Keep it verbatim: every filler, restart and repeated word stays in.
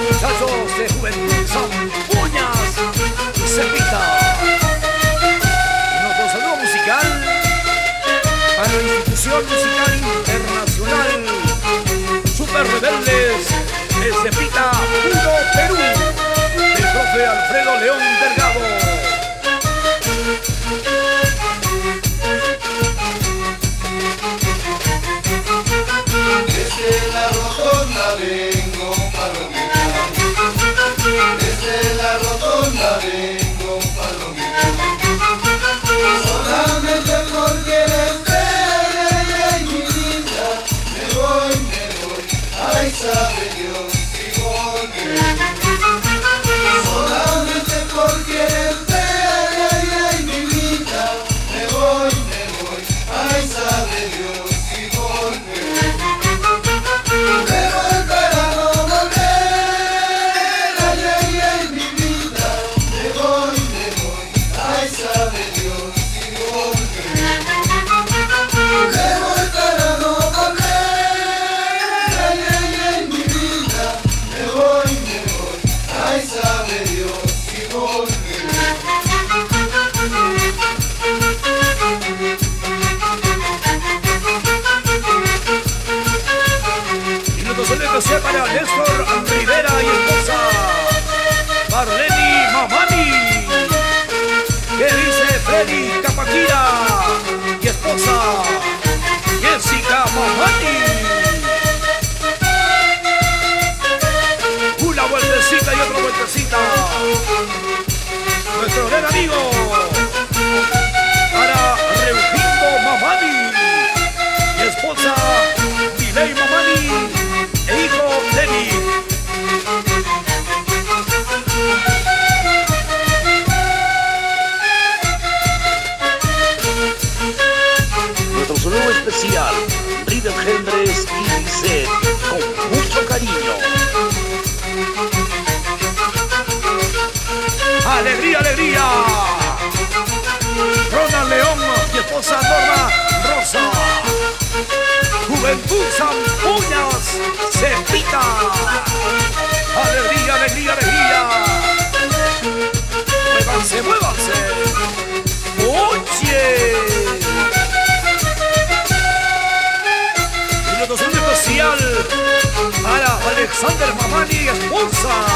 muchachos de Juventud San Uñas y Cepita. Nuestro saludo musical a la institución musical internacional Super Rebeldes de Cepita, Puro Perú, del profe Alfredo León Delgado. Desde la rotonda vengo palomita, desde la rotonda vengo palomita, solamente porque eres bella y mi vida, me voy, me voy, ay sabe Dios si volveré, solamente porque eres bella y mi vida, me voy, me voy, ay sabe Dios si volveré. Para Néstor Rivera y esposa Marleni Mamani, que dice Freddy Capaquira y esposa Jessica Mamani. Una vueltecita y otra vueltecita. Nuestro gran amigo para Reugindo Mamani y esposa Miley Mamani e hijo Lenny. Nuestro saludo especial, River Gendres y Lisset, con mucho cariño. ¡Alegría, alegría! Ronald León y esposa Norma Rosa. Juventud San Uñas, Cepita. Alegría, alegría, alegría. Muévanse, muévanse. Oye. Y nuestro saludo especial para Alexander Mamani y esposa